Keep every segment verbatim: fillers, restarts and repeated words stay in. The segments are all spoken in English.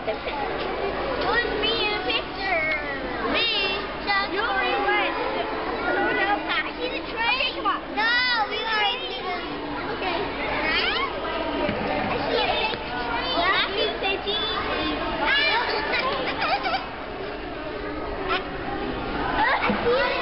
Who's me in a picture? Me. You already went. Someone else has. I see the train. Come on. No, we already see the. Okay. Right? I see a big train. That means they see me. I see it.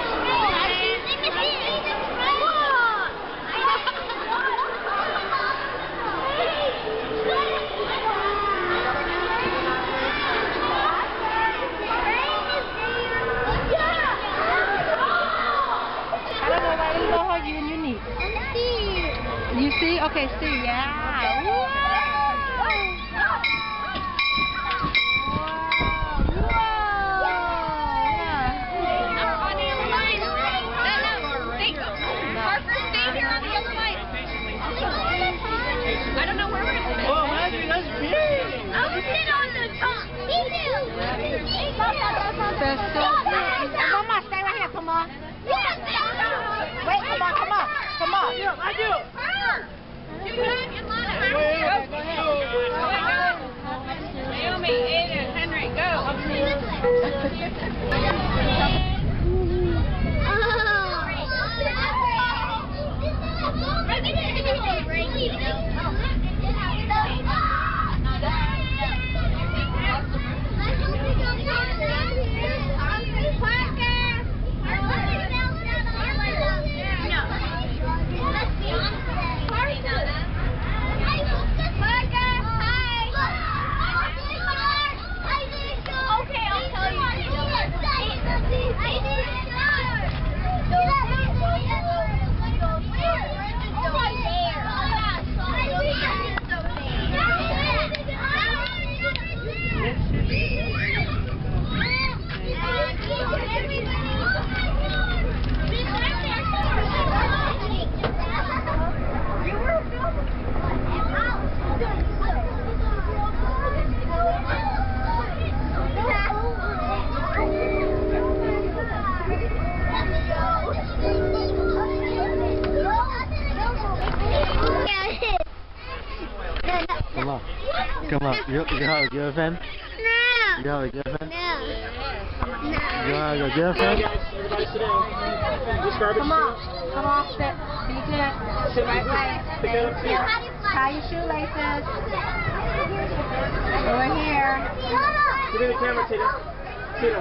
You see? Okay, see, yeah. Whoa. I don't know where we're going to sit. Oh, Maggie, that's big. I'll sit on the top. Me too. Come on, stay right here, come on. Wait, come on, come on, come on. Yeah, I do. You guys and Lana. Wait, wait, go ahead. Naomi, Aiden, Henry, go. Come on. Come on. You, you have a girlfriend? No. You have a girlfriend? No. You have a girlfriend? Come on, come on, sit. Be good. The right way. Thank you. Tie your shoelaces. Over here. Get in the camera, Tina. Tina.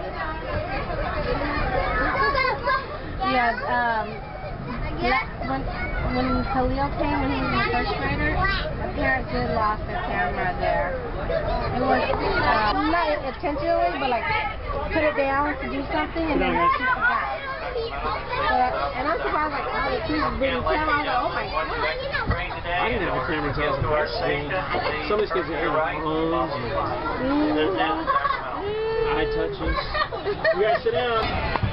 Yeah, um, when, when Khalil came, when he was a first grader, the parents did lost their camera there. It was uh, not intentionally, but like put it down to do something, and then she forgot. But, and I'm surprised, like, all the kids bring the camera. I was like, oh my god. I didn't have a camera until I was in first grade. Some of these kids have phones and eye touches. You guys sit down.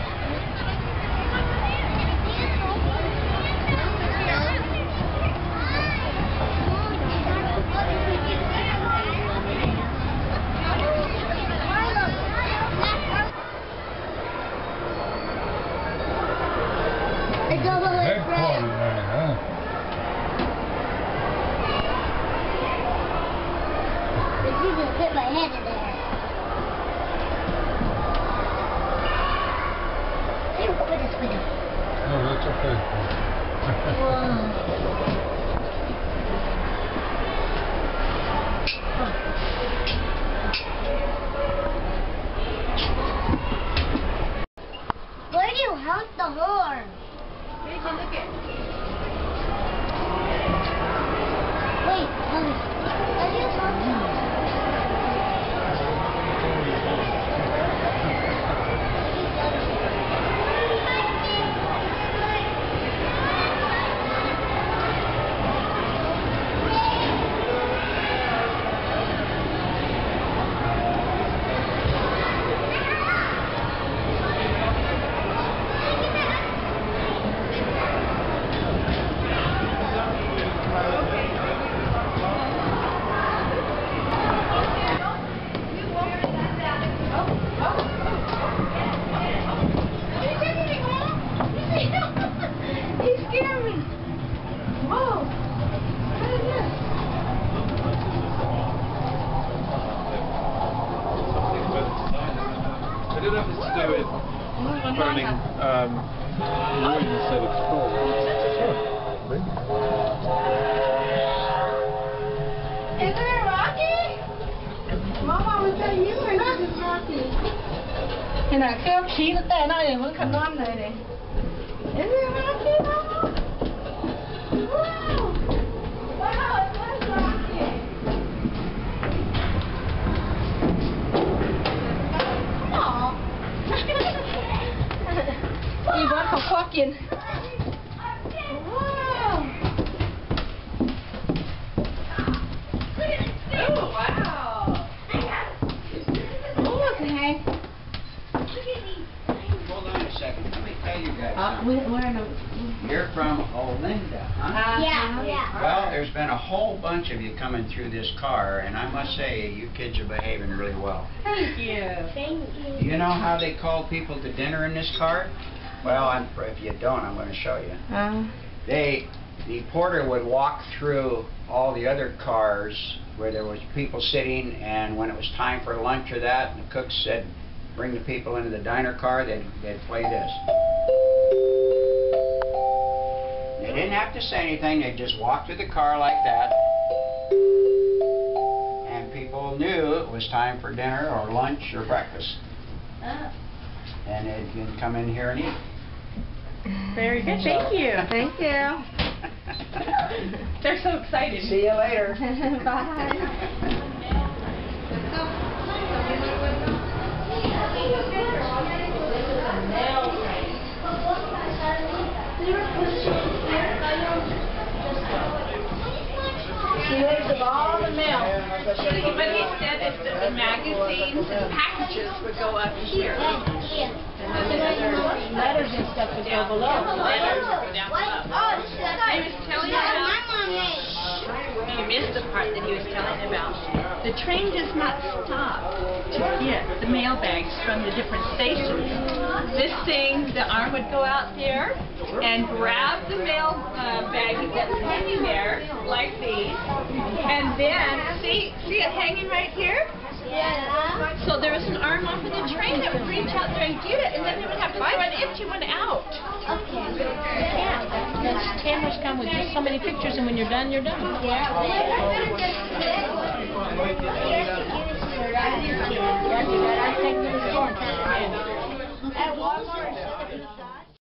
Put my head in there. Here, put this with him. No, that's okay. Where do you honk the horn? Where did you look at? Wait, honey. Where do you honk the horn? I don't know if it's to do with burning um, wood instead of coal. Isn't it rocky? Mama, was that you or is it rocky? ขนาดเครื่องชี้ตั้งแต่หน้าอย่างมันขนอนเลยเนี่ย Is it rocky, Mama? Wow! Wow, it was rocky. Come on. อีบอสเขาคว้ากิน Wow. Oh, wow. Oh, okay. Hold on a second. Let me tell you guys Uh, something. we, we're in a... You're from Olinda, huh? Uh, Yeah, yeah. Well, there's been a whole bunch of you coming through this car, and I must say, you kids are behaving really well. Thank you. Thank Do you know how they call people to dinner in this car? Well, I'm, if you don't, I'm going to show you. Uh, They, the porter would walk through all the other cars where there was people sitting, and when it was time for lunch or that, and the cook said, bring the people into the diner car, they'd, they'd play this. They didn't have to say anything, they'd just walk through the car like that, and people knew it was time for dinner or lunch or breakfast. And they'd then come in here and eat. very good. Thank you. Thank you. They're so excited. See you later. Bye. List of all the mail. But he said that the magazines and packages would go up here. And then the other letters and stuff would go below. Letters would go down below. Oh, this is He was telling you my about, mom made. you missed the part that he was telling about. The train does not stop to get the mail bags from the different stations. This thing, the arm would go out there and grab the mail uh, bag that's hanging there, like these, and then, see, see it hanging right here? Yeah. So there was an arm off of the train that would reach out there and get it, and then they would have to throw an empty one out. Okay. Yeah, those cameras come with just so many pictures, and when you're done, you're done. Yeah, you gotta take this one. At Walmart.